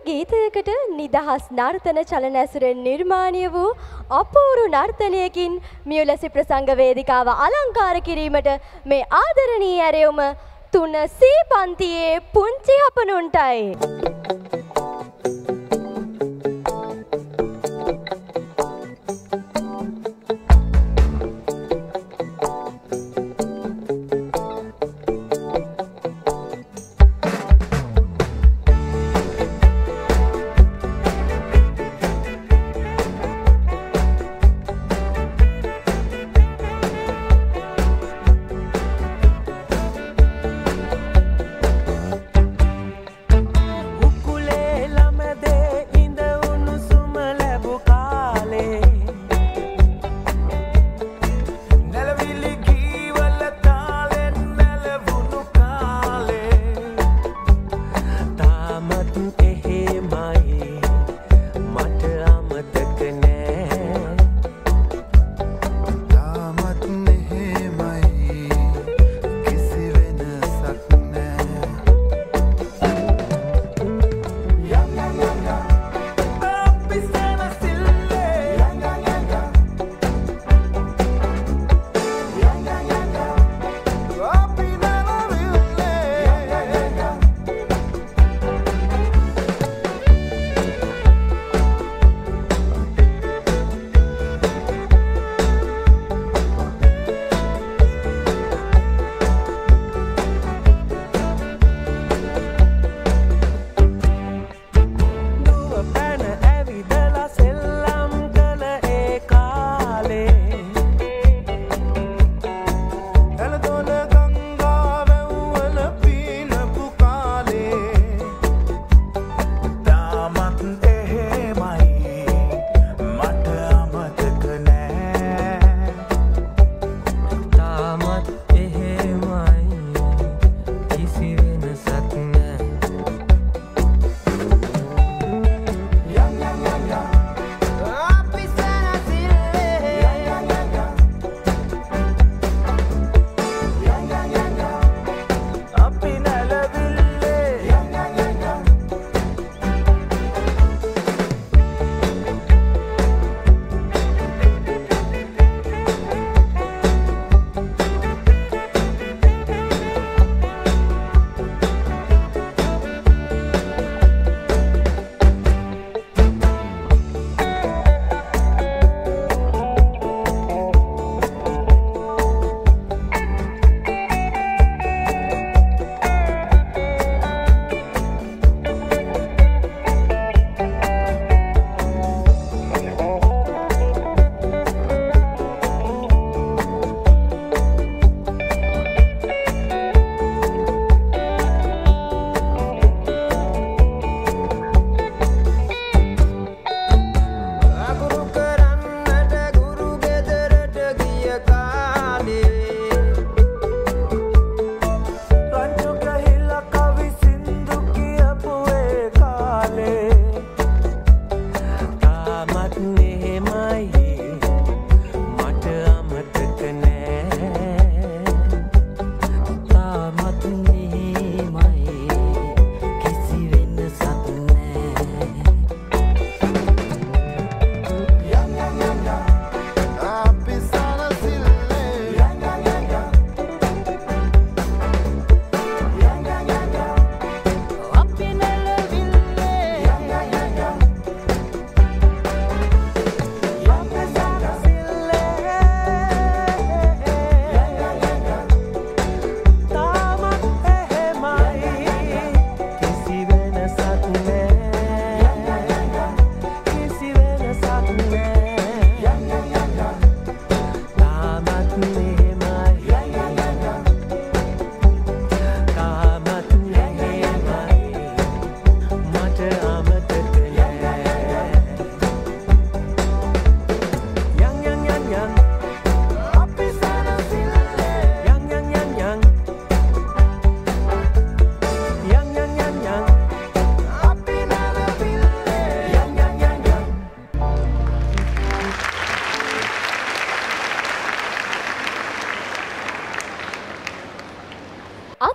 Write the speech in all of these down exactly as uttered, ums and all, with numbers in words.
ගීතයකට නිදහස් නර්තන චලන ඇසුරෙන් නිර්මාණය වූ අපූරු නර්තනයකින් මියුලසි ප්‍රසංග වේදිකාව අලංකාර කිරීමට මේ ආදරණීය ඇරයුම තුන සී පන්තියේ පුංචි හපනුන්ටයි.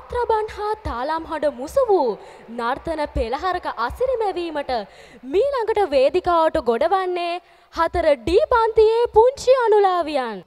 ආත්‍රබන් හා තාලම් හඬ මුසු වූ නර්තන පෙළහරක අසිරිමැවීමට මීළඟට වේදිකාවට ගොඩවන්නේ හතර ඩී පන්තියේ පුංචි අනුලාවියන්.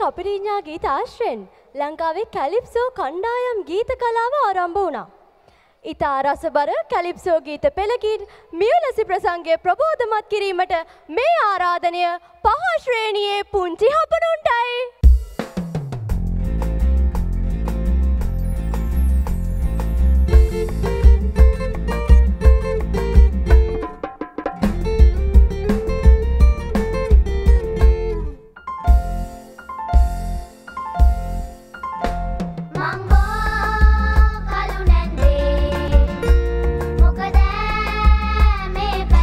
අපිරිඤ්ඤා ගීත ආශ්‍රයෙන් ලංකාවේ කැලිප්සෝ කණ්ඩායම් ගීත කලාව ආරම්භ වුණා. ඉතා රසබර කැලිප්සෝ ගීත පෙළකින් මියුලසි ප්‍රසංගය ප්‍රබෝධමත් කිරීමට මේ ආරාධනය පහ ශ්‍රේණියේ පුංචි හපනුන්ටයි.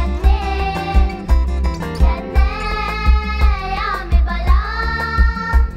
Bala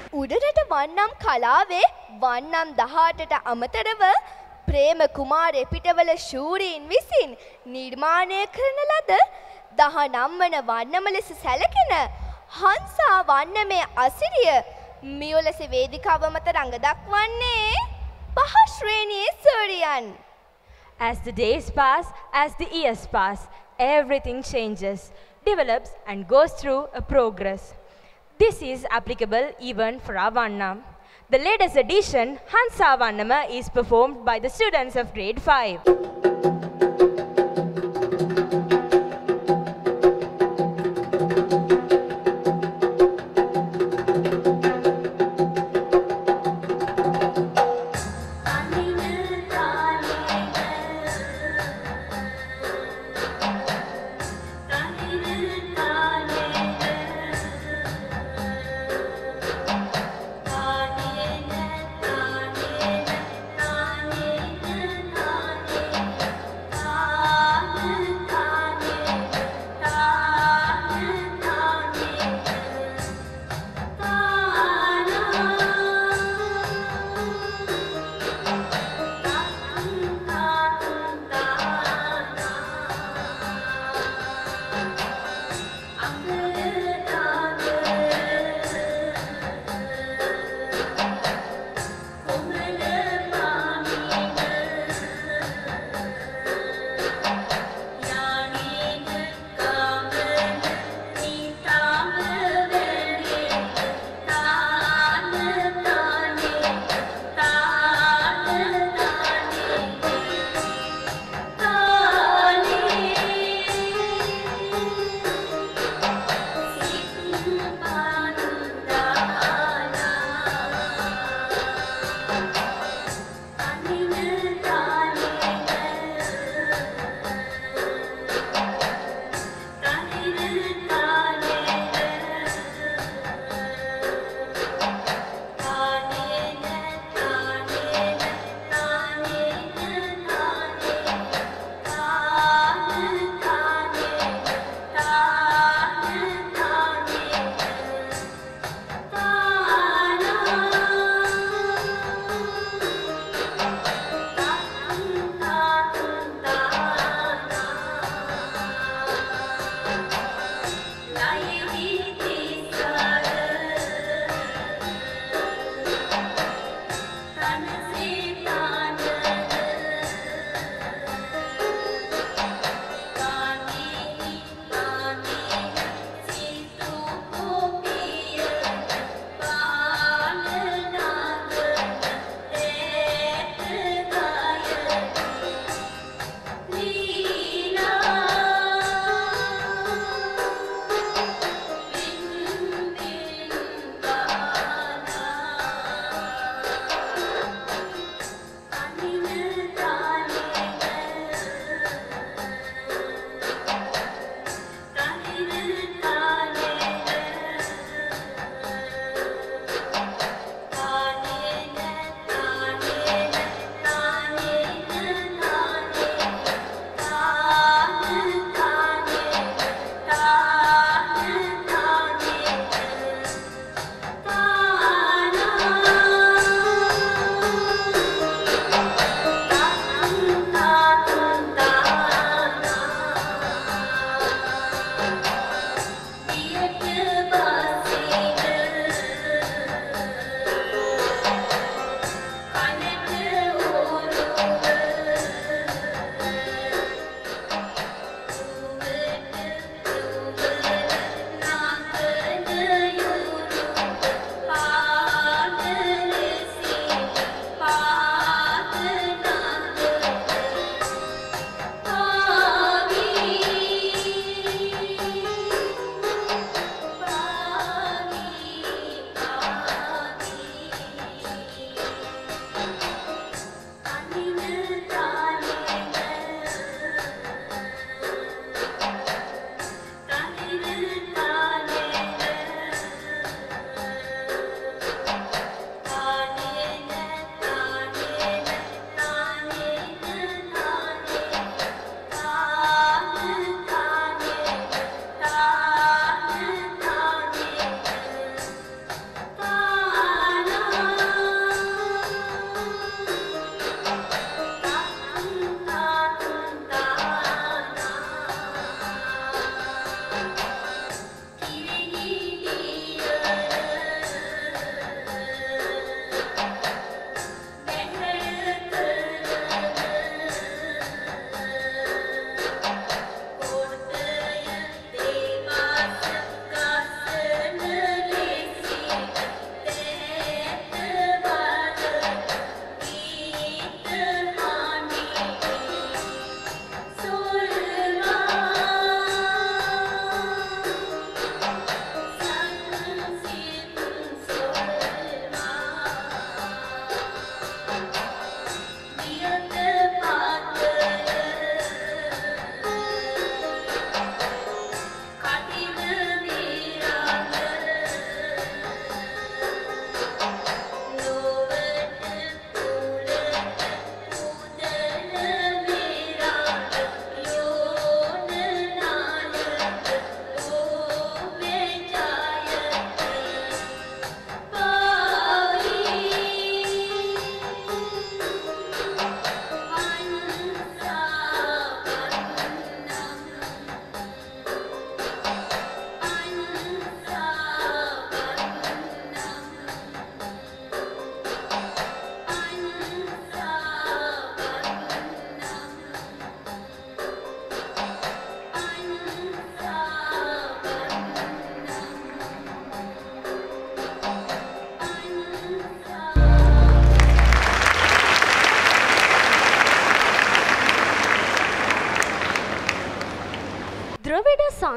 උඩරට වන්නම් කලාවේ වන්නම් දහඅටට අමතරව ප්‍රේම කුමාර පිටවල ශූරීන් විසින් නිර්මාණය කරන ලද දහනව වන වන්නම ලෙස සැලකෙන හංසා වන්නමේ අසිරිය මියොලස වේදිකාව මත රඟ දක්වන්නේ පහ ශ්‍රේණියේ Suryan. As the days pass, as the years pass, everything changes, develops and goes through a progress. This is applicable even for our Vannam. The latest edition, Hansa Vannama, is performed by the students of grade five.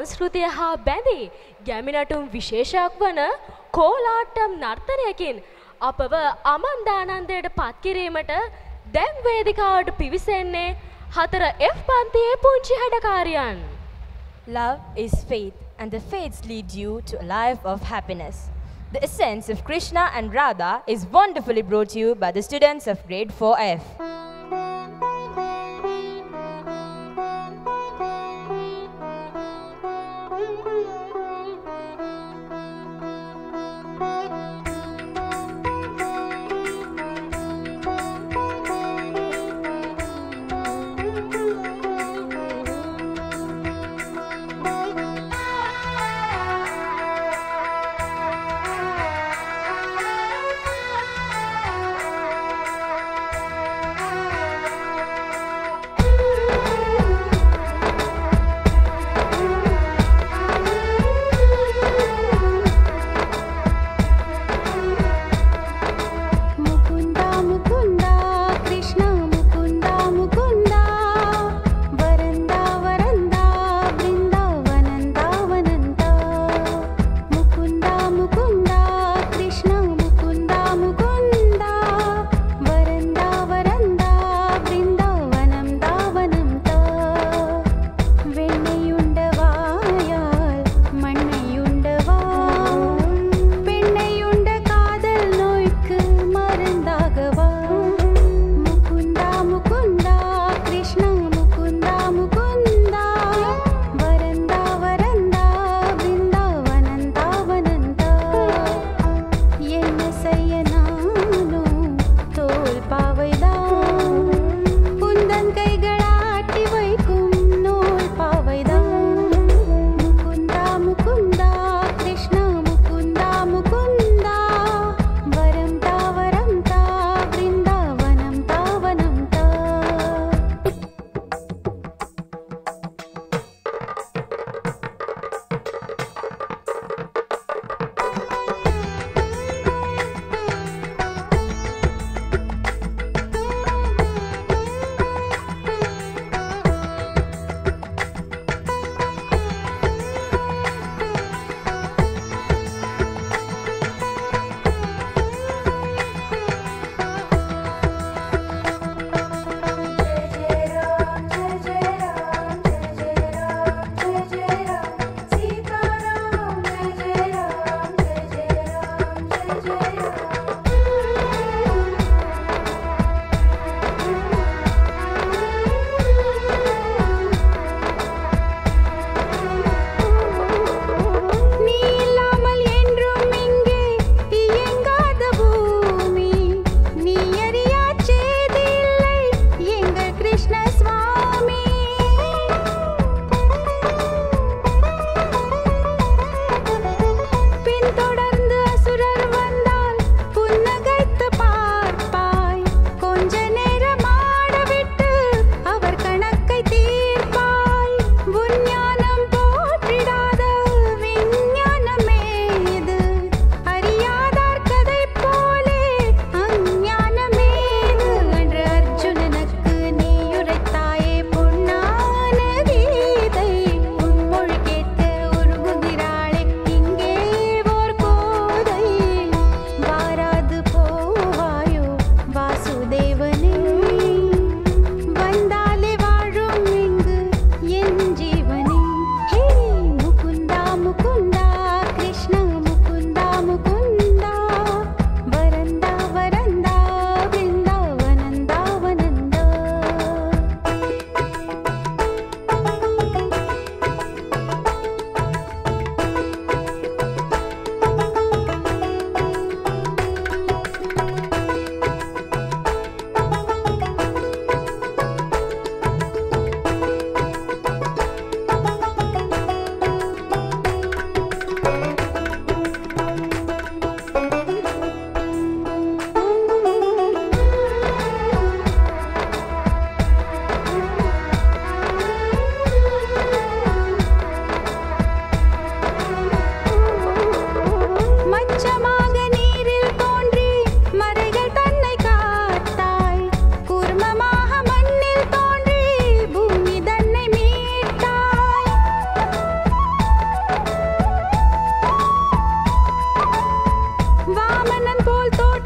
සංස්කෘතිය හා බැඳී ගැමිනටුම් විශේෂයක් වන කෝලාට්ටම් නර්තනයකින් අපව අමන්දානන්දයට පත් කිරීමට දැන් වේදිකාවට පිවිසෙන්නේ හතර F පන්තියේ පුංචි හැඩකාරියන්. Love is faith, and the faiths lead you to a life of happiness. The essence of Krishna and Radha is wonderfully brought to you by the students of grade four F.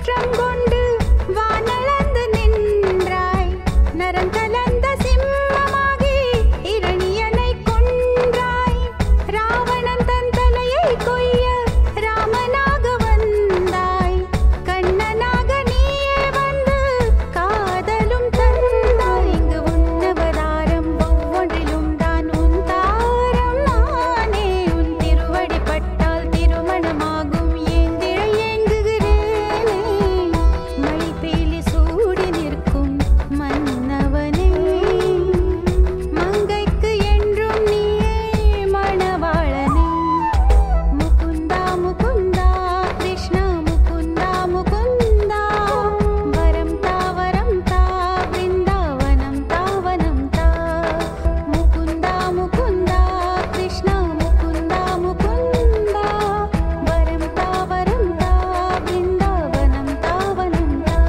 மாற்றம் கொண்டு வானளந்து நின்றாய் நரம் கலந்த சிம்மமாகி இரணியனை கொன்றாய் ராவணன் தன் தலையை கொய்ய ராமனாக வந்தாய் கண்ணனாக நீயே வந்து காதலும் தந்தாய் இங்கு உன்னவதாரம் ஒவ்வொன்றிலும் தான் உன் தாரம் நானே உன் திருவடி பட்டால் திருமணமாகும் ஏந்திழ ஏங்குகிறேனே மழை பேலி சூடி நிற்கும் மன்னவனே மங்கைக்கு என்றும் நீயே மணவாளனே முகுந்தா முகுந்தா கிருஷ்ணா முகுந்தா முகுந்தா வரம் தா வரம் தா பிருந்தாவனம் தாவனம் தா முகுந்தா முகுந்தா கிருஷ்ணா முகுந்தா முகுந்தா வரம் தா வரம் தா Brindavanam தாவனம்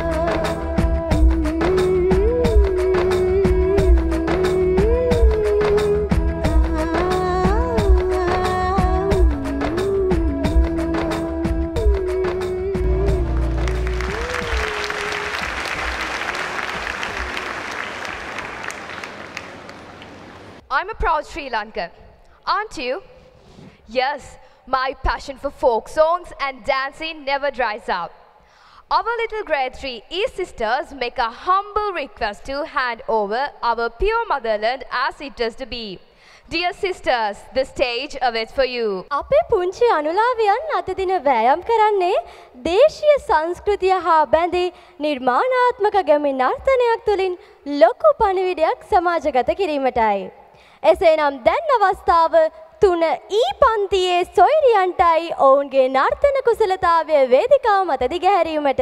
I'm a proud Sri Lankan, aren't you? Yes, my passion for folk songs and dancing never dries up. Our little grade three East sisters make a humble request to hand over our pure motherland as it is to be. Dear sisters, the stage awaits for you. අපේ පුංචි අනුලාවියන් අද දින වෑයම් කරන්නේ දේශීය සංස්කෘතිය හා බැඳී නිර්මාණාත්මක ගැමින් නර්තනයක් තුළින් ලොකු පණිවිඩයක් සමාජගත කිරීමටයි. එසේනම් දැන් අවස්ථාව තුන ඊ පන්තියේ සොයිරියන්ටයි ඔවුන්ගේ නර්තන කුසලතාවය වේදිකාව මත දිගහැරීමට.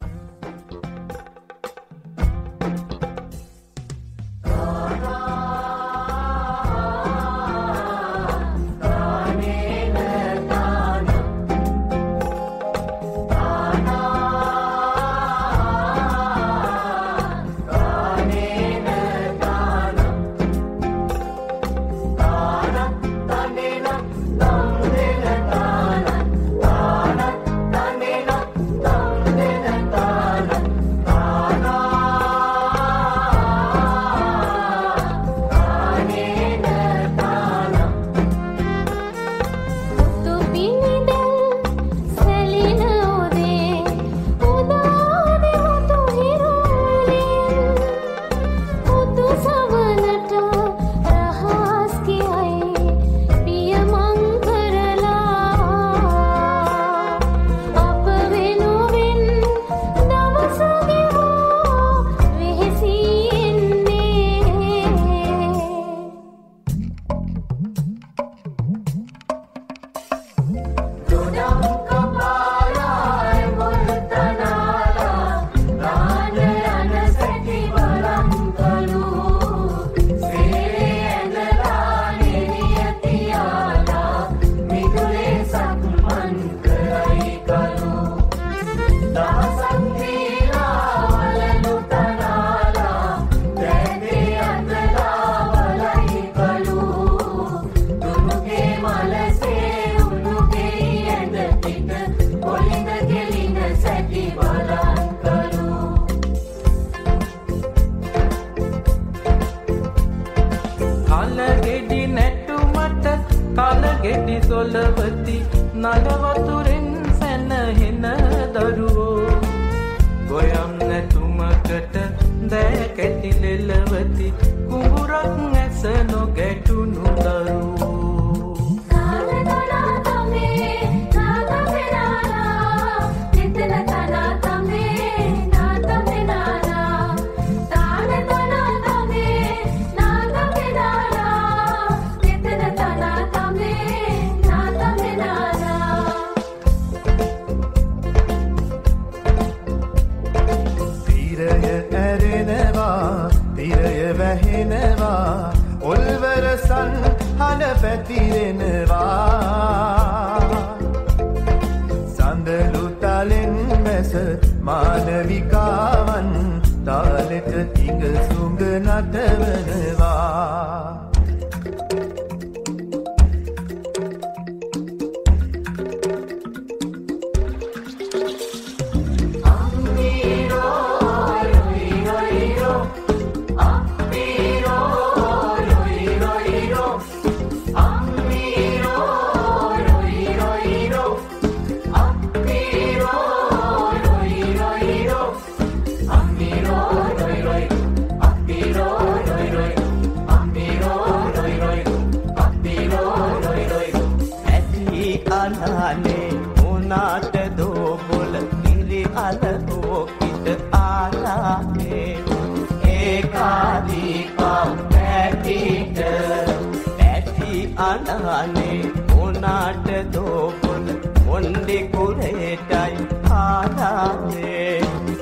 ගෙඩි සොලවති නලවතුරෙන් සැනහෙන දරුවෝ ගොයම් නැතුමකට දෑ කැටිලෙලවති කුඹුරක් ඇස නොගැටුණු දරුවෝ ඔල්වරසන් හන පැතිරෙනවා සඳලු තලෙන් මැස මානවිකාවන් තාලෙට ඉඟ සුඟ නටවනවා ආ අලෝකිත ආරාමේ ඒකාදීපා පැටිට පැටි අනහනේ මොනාට දෝපොන මොන්ඩි කුරේටයි ආරාමේ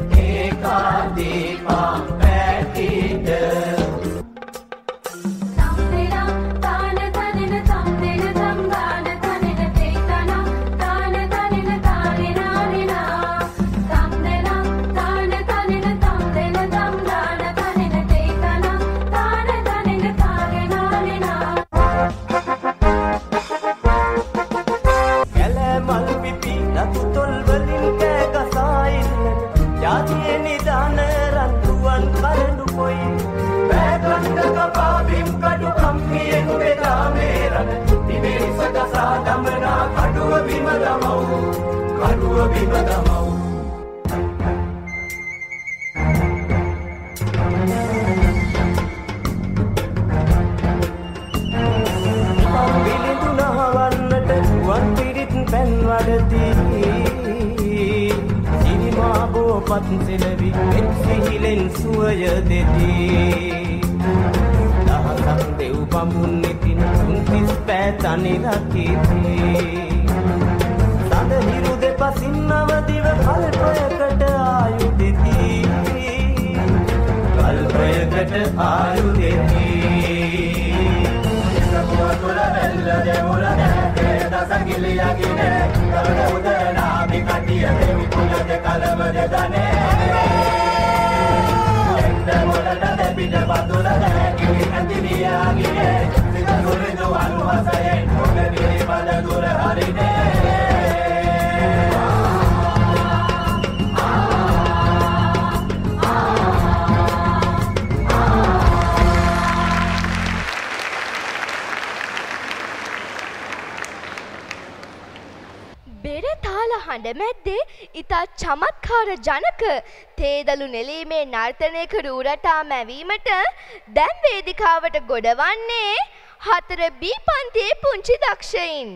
ඒකාදීපා පැටිට පත්සෙලවි එක්සිහිලෙන් සුවය දෙති දහසක් දෙව් බඹුන් නෙතින් තුන්තිස් පෑතනි රකිති සඳහිරු දෙපසින් නවදිව කල්පයකට ආයු දෙති කල්පයකට ආයු දෙති සකුව තුළ වෙල්ල දෙමුල නැතේ දසගිලියගිනේ කරන උදනාමි කටිය දෙවි කුල දෙකලම දෙදනේ එක්ද මොලට දෙපිට පතුල දැකිලි නැතිවියාගිනේ සිත සුරිදු අනුවසයෙන් මොග නිරිපද දුර හරිනේ හඬ මැද්දේ ඉතා චමත්කාර ජනක තේදලු නෙලීමේ නර්තනයක රූරටා මැවීමට දැන් වේදිකාවට ගොඩවන්නේ හතර බී පන්තියේ පුංචි දක්ෂයින්.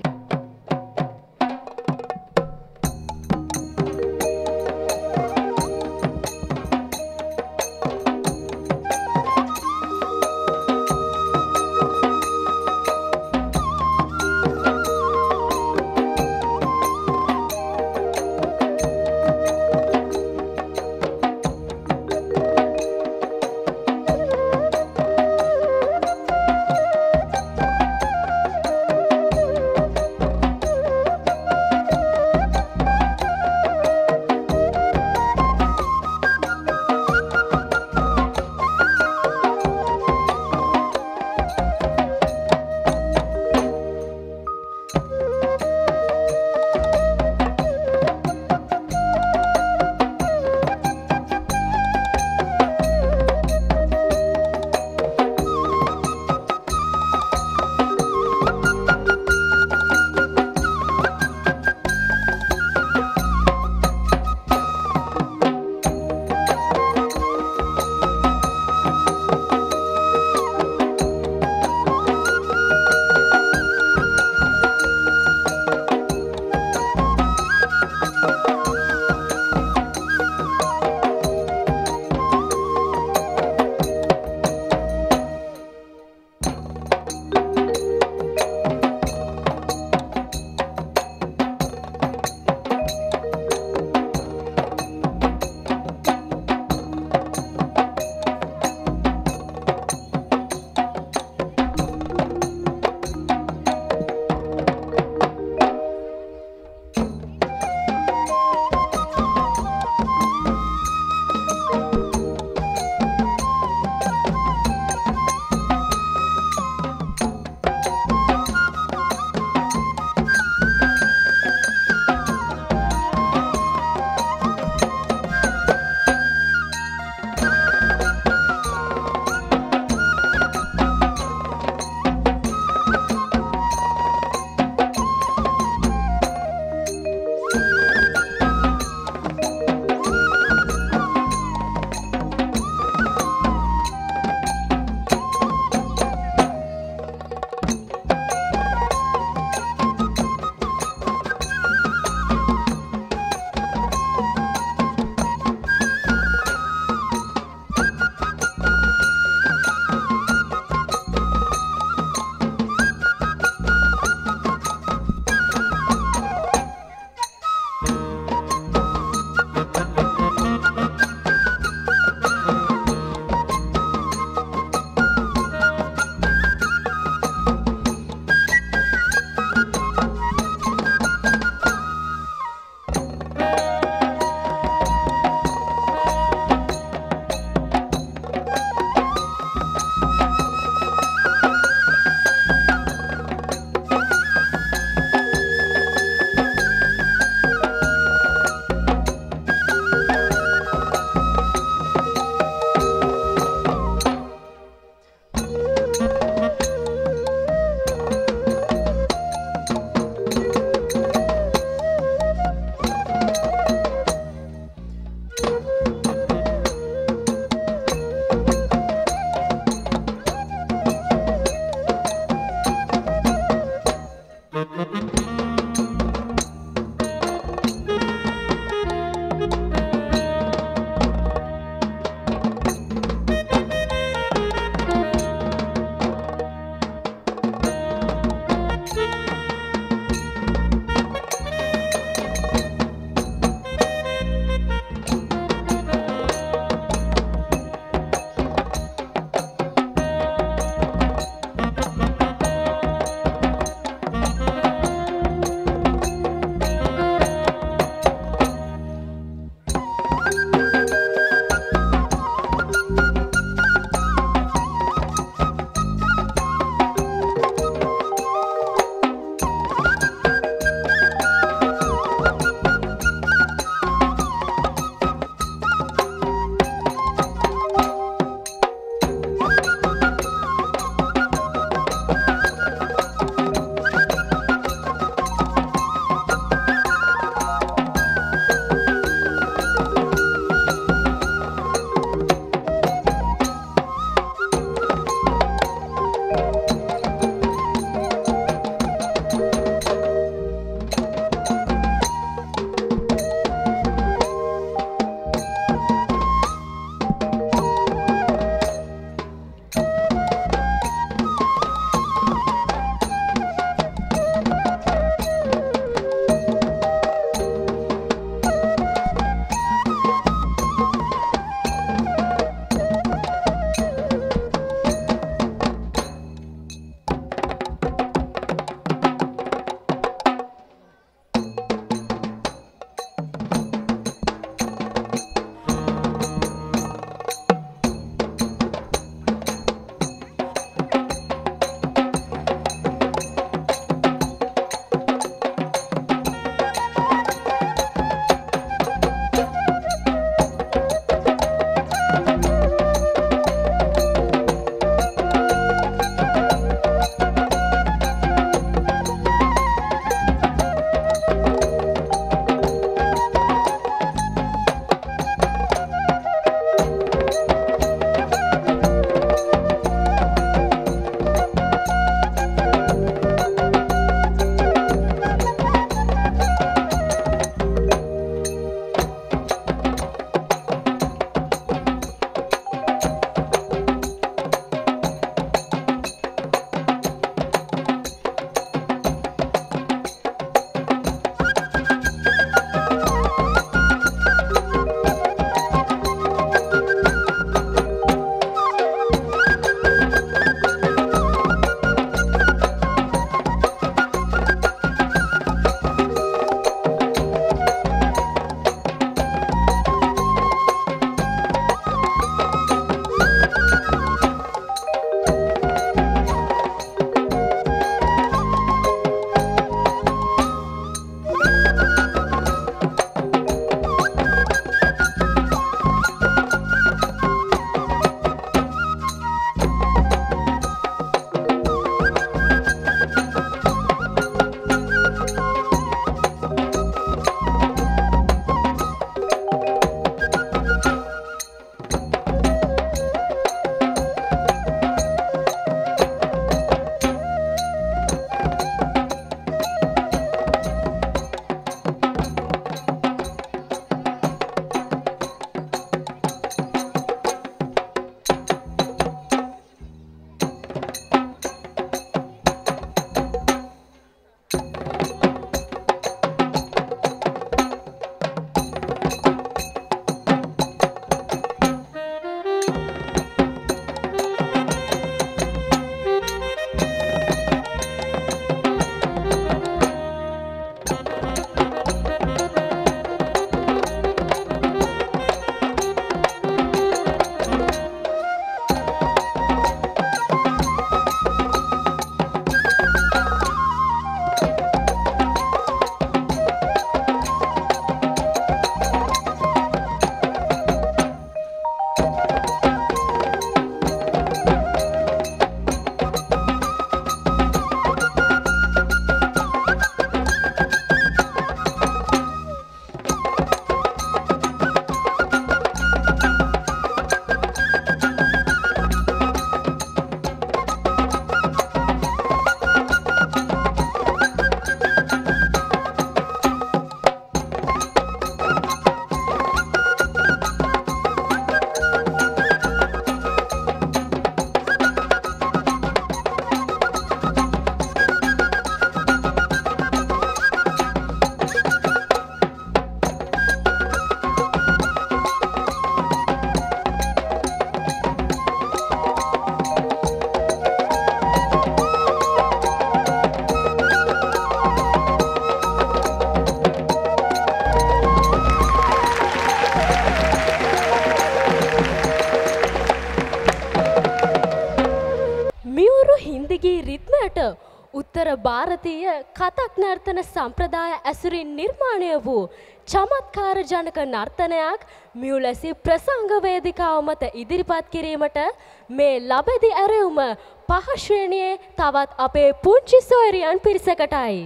කතක් නර්තන සම්ප්‍රදාය ඇසුරින් නිර්මාණය වූ චමත්කාර ජනක නර්තනයක් මියුලැසි ප්‍රසංග වේදිකාව මත ඉදිරිපත් කිරීමට මේ ලබැදි ඇරයුම පහ ශ්‍රේණියේ තවත් අපේ පුංචි සොයරියන් පිරිසකටයි.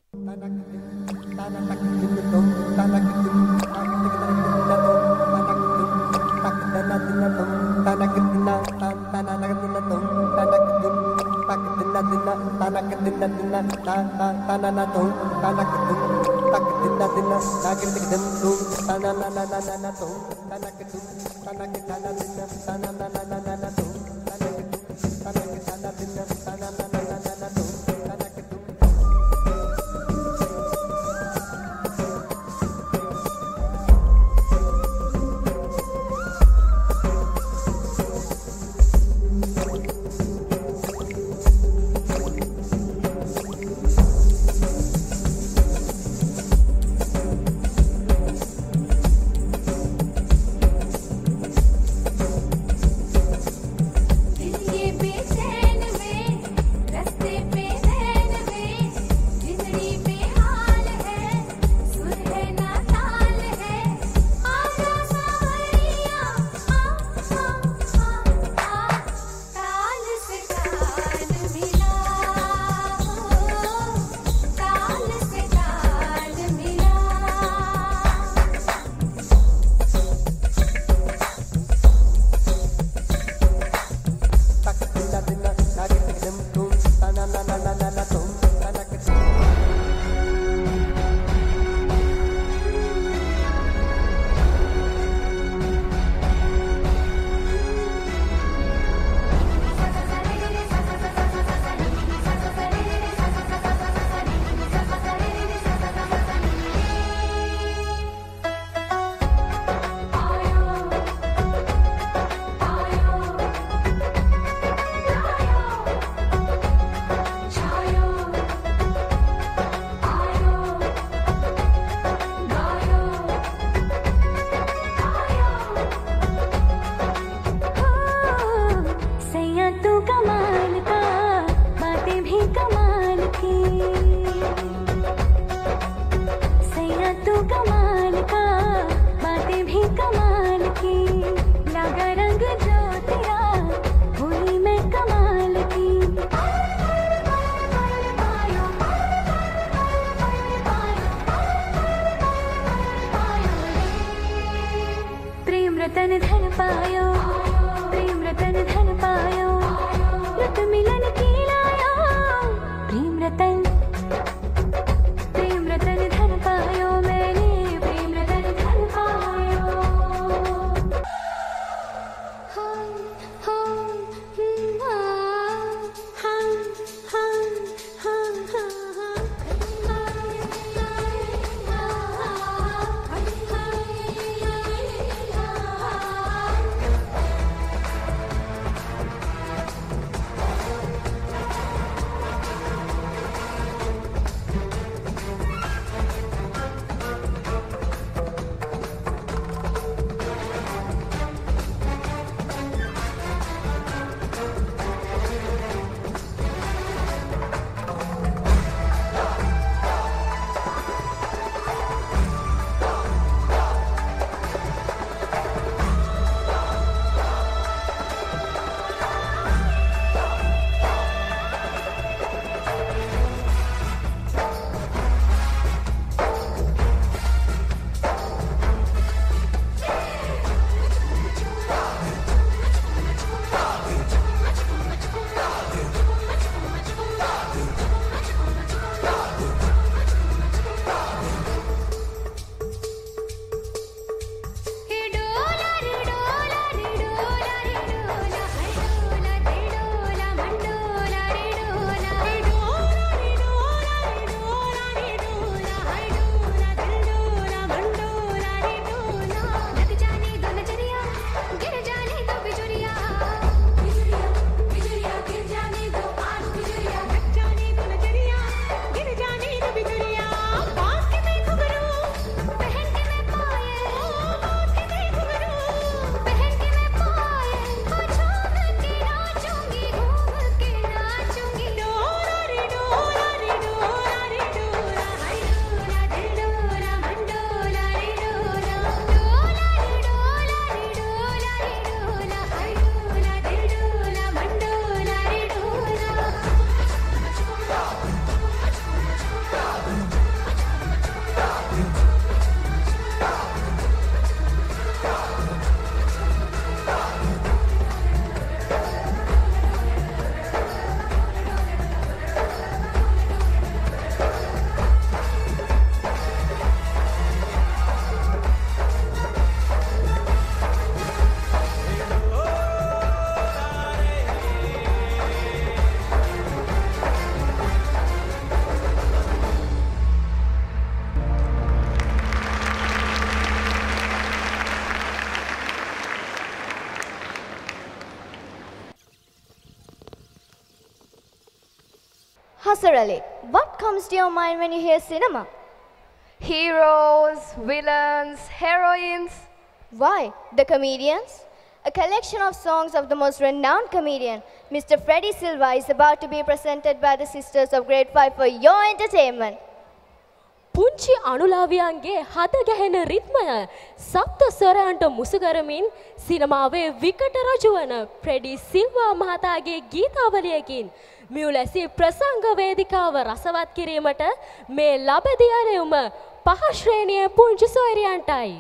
Hasarali, what comes to your mind when you hear cinema? Heroes, villains, heroines. Why? The comedians? A collection of songs of the most renowned comedian, Mister Freddie Silva, is about to be presented by the Sisters of Grade five for your entertainment. පුංචි අනුලාවියන්ගේ හද ගැහෙන රිද්මය සප්ත ස්වරයන්ට මුසු කරමින් සිනමාවේ විකට රජු වන Freddie Silva මහතාගේ ගීතාවලියකින් මියුලැසි ප්‍රසංග වේදිකාව රසවත් කිරීමට මේ ලබදී ඇරයුම පහ ශ්‍රේණියේ පුංචි සොයරියන්ටයි.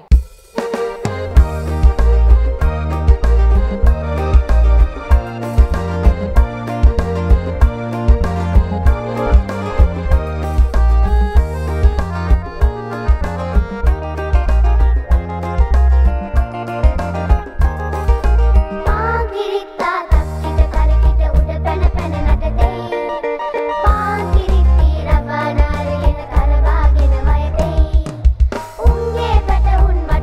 උන්ගේ පැට උන්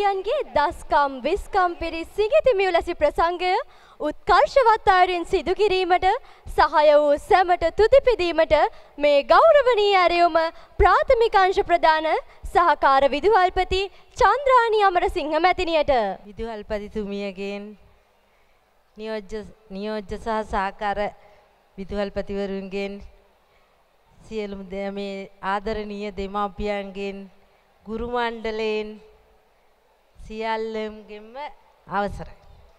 දෙමාපියන්ගේ දස්කම් විස්කම් පිරි සිඟිති මියුලැසි ප්‍රසංගය උත්කර්ෂවත් අයුරින් සිදු කිරීමට සහාය වූ සැමට තුති පිදීමට මේ ගෞරවනීය ඇරයුම ප්‍රාථමික අංශ ප්‍රදාන සහකාර විදුහල්පති චන්ද්‍රානි අමරසිංහ මැතිණියට විදුහල්පතිතුමියගෙන් නියෝජ්‍ය නියෝජ්‍ය සහ සහකාර විදුහල්පතිවරුන්ගෙන් සියලුම මේ ආදරණීය දෙමාපියන්ගෙන් ගුරු මණ්ඩලයෙන් සියල්ලන්ගෙන්ම අවසරයි.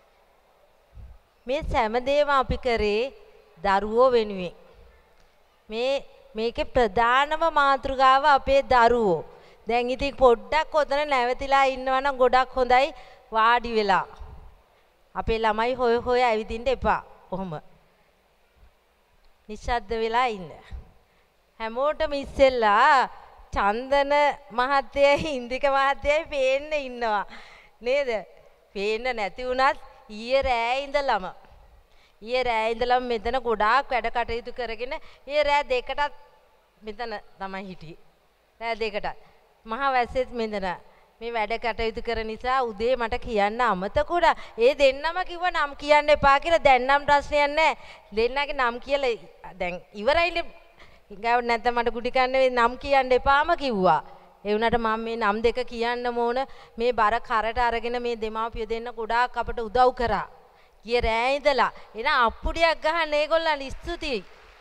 මේ සෑමදේම අපි කරේ දරුවෝ වෙනුවෙන්. මේ මේකේ ප්‍රධානම මාතෘකාව අපේ දරුවෝ. දැන් ඉතින් පොඩ්ඩක් ඔතන නැවතිලා ඉන්නවා නම් ගොඩක් හොඳයි වාඩි වෙලා. අපේ ළමයි හොය හොය ඇවිදින්න එපා. කොහොම නිශ්ශබ්ද වෙලා ඉන්න. හැමෝටම ඉස්සෙල්ලා චන්දන මහත්තයයි ඉන්දික මහත්තයයි පේන්න ඉන්නවා නේද? පේන්න නැති වුණත් ඊයේ රෑ ඉඳලම ඊයේ රෑ ඉඳලම මෙතන ගොඩාක් වැඩ කටයුතු කරගෙන ඊයේ රෑ දෙකටත් මෙතන තමයි හිටියේ. රෑ දෙකටත් මහා වැස්සෙත් මෙතන මේ වැඩ කටයුතු කරන නිසා උදේ මට කියන්න අමතක වුණා. ඒ දෙන්නම කිව්වා නම් කියන්න එපා කියලා. දැන් නම් ප්‍රශ්නයක් නැහැ. දෙන්නගේ නම් කියලා දැන් ඉවරයිනේ. ගාව නැත්නම් මට ගුටි කන්නේ නම් කියන්න එපාම කිව්වා. ඒ වුණාට මම මේ නම් දෙක කියන්න ඕන. මේ බර කරට අරගෙන මේ දෙමාපිය දෙන්න ගොඩාක් අපට උදව් කරා. ඊයේ රෑ ඉඳලා එන අප්පුඩියක් ගහන්න ඒගොල්ලන් ස්තුතියි.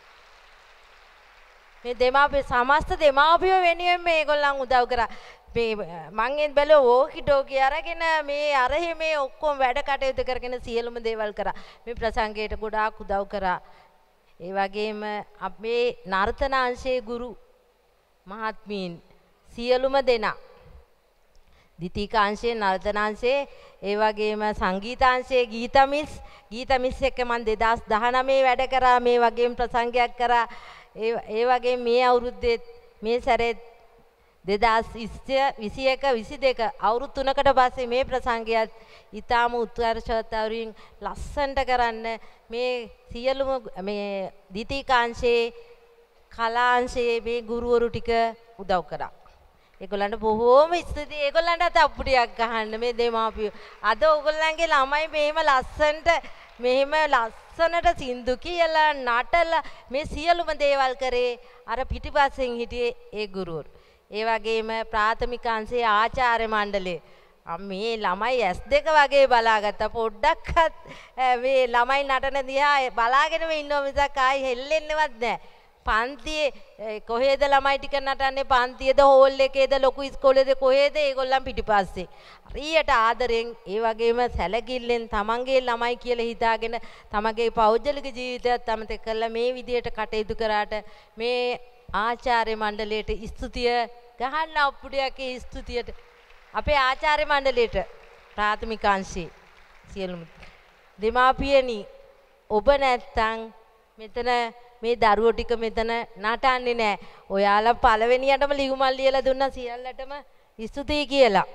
මේ දෙමාපිය සමස්ත දෙමාපිය වෙනුවෙන් මේගොල්ලන් උදව් කරා. මේ මං එන් බැලුවා ඕකි ඩෝකි අරගෙන මේ අරහේ මේ ඔක්කොම වැඩ කටයුතු කරගෙන සියලුම දේවල් කරා. මේ ප්‍රසංගයට ගොඩාක් උදව් කරා. ඒ වගේම අපේ නර්තනාංශයේ ගුරු මහත්මීන් සියලුම දෙනා දිතිකාංශයේ නර්තනාංශයේ ඒ වගේම සංගීතාංශයේ ගීතමිස් ගීතමිස් එක්ක මම දෙදාස් දහනවය වැඩ කරා. මේ වගේම ප්‍රසංගයක් කරා. ඒ ඒ වගේම මේ අවුරුද්දේ මේ සැරේ දෙදාස් විසි එක විසි දෙක අවුරුදු තුනකට පස්සේ මේ ප්‍රසංගයත් ඊටාම උත්කර්ෂවතවරින් ලස්සනට කරන්න මේ සියලුම මේ දිතිකාංශයේ කලාංශයේ මේ ගුරුවරු ටික උදව් කරා. ඒගොල්ලන්ට බොහෝම ස්තුතියි. ඒගොල්ලන්ට අප්පුඩියක් ගහන්න මේ දෙමාපියෝ. අද ඕගොල්ලන්ගේ ළමයි මෙහෙම ලස්සනට මෙහෙම ලස්සනට සින්දු කියලා නටලා මේ සියලුම දේවල් කරේ අර පිටිපස්සෙන් හිටියේ ඒ ගුරුවරු. ඒ වගේම ප්‍රාථමික අංශයේ ආචාර්ය මණ්ඩලය මේ ළමයි ඇස් දෙක වගේ බලාගත්තා. පොඩ්ඩක්වත් මේ ළමයි නටන දිහා බලාගෙනම ඉන්නව මිසක් ආයි හෙල්ලෙන්නවත් නැහැ. පන්තියේ කොහෙද ළමයි ටික නටන්නේ? පන්තියේද හෝල් එකේද ලොකු ඉස්කෝලේද කොහෙද? ඒගොල්ලන් පිටිපස්සේ හරියට ආදරෙන් ඒ වගේම සැලකිල්ලෙන් තමන්ගේ ළමයි කියලා හිතාගෙන තමන්ගේ පෞද්ගලික ජීවිතයත් අමතක කරලා මේ විදියට කටයුතු කරාට මේ ආචාර්ය මණ්ඩලයට ස්තුතිය ගහන්න අප්පුඩියක් ඒ ස්තුතියට අපේ ආචාර්ය මණ්ඩලයට ප්‍රාථමික අංශයේ සියලුම දෙමාපියනි ඔබ නැත්තම් මෙතන මේ දරුවෝ ටික මෙතන නටන්නේ නැහැ. ඔයාලා පළවෙනියටම ලියුමල් ලියලා දුන්නා සියල්ලටම ස්තුතියි කියලා.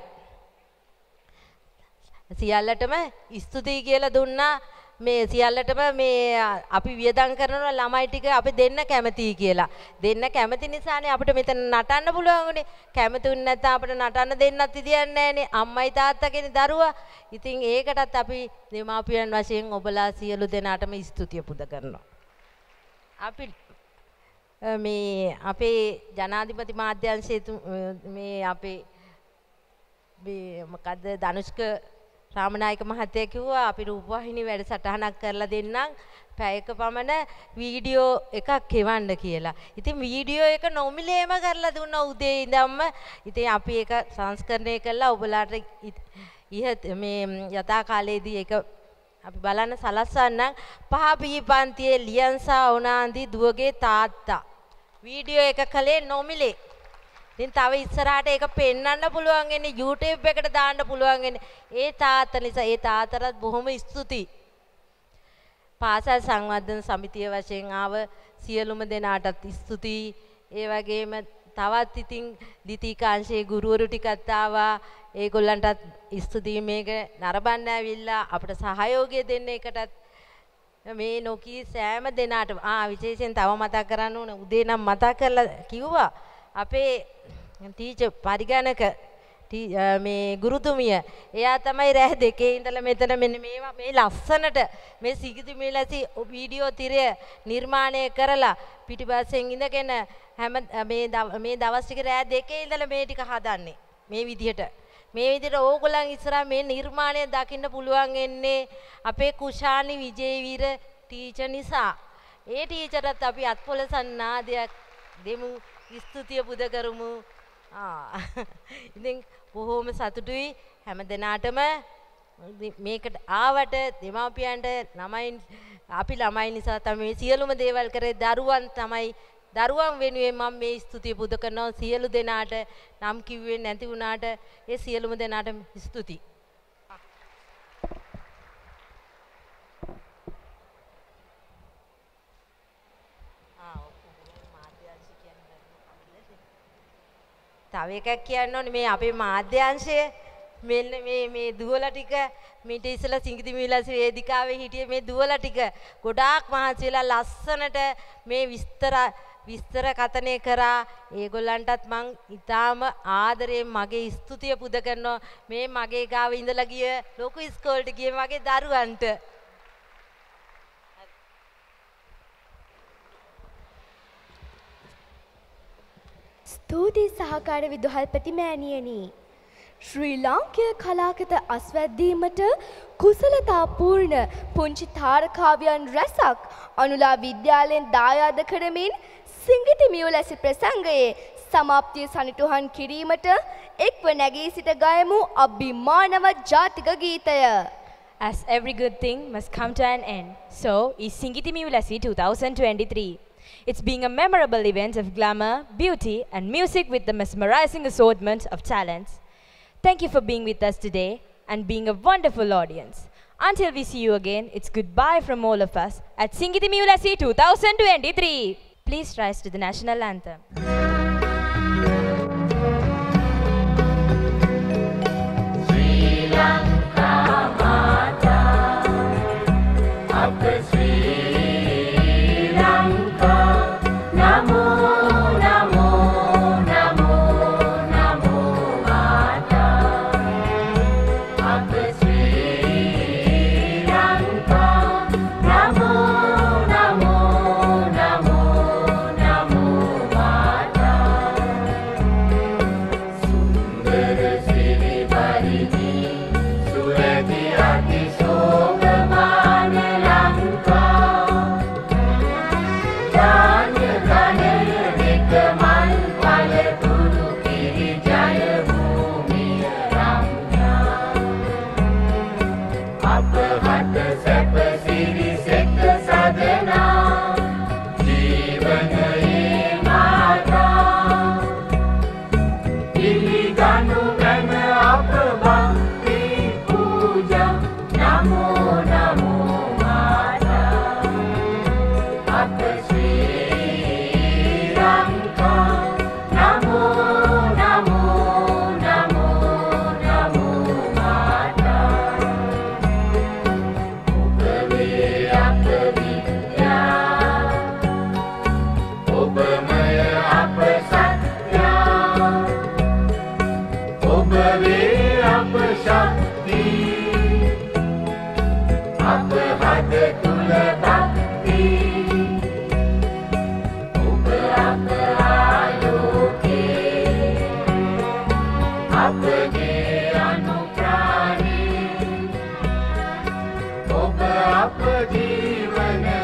සියල්ලටම ස්තුතියි කියලා දුන්නා. මේ සියල්ලටම මේ අපි වියදම් කරනවා ළමයි ටික අපි දෙන්න කැමතියි කියලා. දෙන්න කැමති නිසානේ අපිට මෙතන නටන්න පුළුවන් උනේ. කැමතුන් නැත්නම් අපිට නටන්න දෙන්නත් විදියක් නැහැනේ. අම්මයි තාත්තගේනේ දරුවා. ඉතින් ඒකටත් අපි දෙමාපියන් වශයෙන් ඔබලා සියලු දෙනාටම ස්තුතිය පුද කරනවා. අපි මේ අපේ ජනාධිපති මාධ්‍යංශයේ මේ අපේ මේ මොකද්ද ධනුෂ්ක රාමනායක මහත්තයා කිව්වා අපි රූපවාහිනී වැඩසටහනක් කරලා දෙන්නම් පැයක පමණ වීඩියෝ එකක් එවන්න කියලා. ඉතින් වීඩියෝ එක නොමිලේම කරලා දුන්නා උදේ ඉඳන්ම. ඉතින් අපි ඒක සංස්කරණය කළා ඔබලාට ඉහත මේ යථා කාලයේදී ඒක අපි බලන්න සලස්වන්නම්. පහ පී පන්තියේ ලියන්සා ඕනාන්දි දුවගේ තාත්තා වීඩියෝ එක කළේ නොමිලේ. ඉතින් තව ඉස්සරහට ඒක පෙන්වන්න පුළුවන් වෙන්නේ YouTube එකට දාන්න පුළුවන් වෙන්නේ. ඒ තාත්තා නිසා ඒ තාත්තට බොහොම ස්තුතියි. පාසල් සංවර්ධන සමිතිය වශයෙන් ආව සියලුම දෙනාටත් ස්තුතියි. ඒ වගේම තවත් ඉතින් දිතිකාංශයේ ගුරුවරු ටිකත් ආවා. ඒගොල්ලන්ටත් ස්තුතියි. මේක නරඹන්න ඇවිල්ලා අපට සහයෝගය දෙන්න එකටත් මේ නොකී සෑම දෙනාටම ආ විශේෂයෙන් තව මතක් කරන්න ඕන උදේ නම් මතක් කරලා කිව්වා අපේ ටීචර් පරිගණක මේ ගුරුතුමිය එයා තමයි රැහ දෙකේ ඉඳලා මෙතන මෙන්න මේවා මේ ලස්සනට මේ සිඟිති මියුලැසි වීඩියෝ තිරය නිර්මාණය කරලා පිටිපස්සෙන් ඉඳගෙන හැම මේ මේ දවස් ටික රැහ දෙකේ ඉඳලා මේ ටික හදන්නේ මේ විදිහට මේ විදිහට ඕගොල්ලන් ඉස්සරහා මේ නිර්මාණය දකින්න පුළුවන් වෙන්නේ අපේ කුෂානි විජේවීර ටීචර් නිසා. ඒ ටීචර්ට අපි අත්පොළ සන්නාදයක් දෙමු ස්තුතිය පුද කරමු. ආ ඉතින් බොහොම සතුටුයි හැම දිනාටම මේකට ආවට දෙමාපියන්ට ළමයින් අපි ළමයි නිසා තමයි මේ සියලුම දේවල් කරේ දරුවන් තමයි දරුවන් වෙනුවෙන් මම මේ ස්තුතිය පුද කරනවා සියලු දෙනාට නම් කිව්වේ නැති වුණාට ඒ සියලුම දෙනාට ස්තුතියි. තව එකක් කියන්න ඕනේ මේ අපේ මාධ්‍යාංශය මෙන්න මේ මේ දුවලා ටික මීට ඉස්සලා සිඟිති මියුලැසි වේදිකාවේ හිටියේ මේ දුවලා ටික ගොඩාක් මහන්සි වෙලා ලස්සනට මේ විස්තර විස්තර කතනය කරා. ඒගොල්ලන්ටත් මං ඊටාම ආදරයෙන් මගේ ස්තුතිය පුද කරනවා මේ මගේ ගාව ඉඳලා ගිය ලොකු ඉස්කෝලේට ගිය මගේ දරුවන්ට. ස්තුතියි සහකාර විදුහල්පති මෑණියනි. ශ්‍රී ලාංකීය කලාකත අස්වැද්දීමට කුසලතාපූර්ණ පුංචි තාරකාවියන් රැසක් අනුලා විද්‍යාලයෙන් දායාද කරමින් සිඟිති මියුලැසි ප්‍රසංගයේ සමාප්තිය සනිටුහන් කිරීමට එක්ව නැගී සිට ගයමු අභිමානවත් ජාතික ගීතය. As every good thing must come to an end, so is Singiti Miyulasi twenty twenty-three. It's being a memorable event of glamour, beauty, and music with the mesmerizing assortment of talents. Thank you for being with us today and being a wonderful audience. Until we see you again, it's goodbye from all of us at Singiti Miyulasi twenty twenty-three. Please rise to the national anthem. Sri Lanka Mata, Appa Sri Lanka, Namo Namo Namo Namo Mata, Appa Sri Lanka, Namo Namo Namo Namo Mata, Sundara Siri Varini, Surati Ati Sogamana Lanka, Janya Ganaya Vikamal Pala Guru Kiri Jaya Bhumiya Ramya, Appa Hata Sapa Siri Sekta Sadhana, Jivana E Mata, Piliganu Gana Appa Bhakti Puja, Namo Namo Mata, Appa Sri Lanka, Namo Namo Namo Namo Mata, Upave Appa Vidya, Upamaya Appa Satya, Upave Appa Shakti, Appa Hada Tula Bhakti, Uppa Appa Aloke, Appa Ge Anuprani, Uppa Appa Jivana